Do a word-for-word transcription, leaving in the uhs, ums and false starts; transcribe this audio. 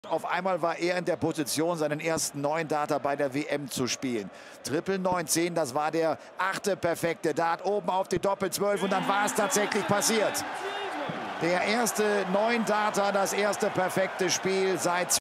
Auf einmal war er in der Position, seinen ersten neun Darter bei der W M zu spielen. Triple neun zehn, das war der achte perfekte Dart, oben auf die Doppel zwölf und dann war es tatsächlich passiert. Der erste neun Darter, das erste perfekte Spiel seit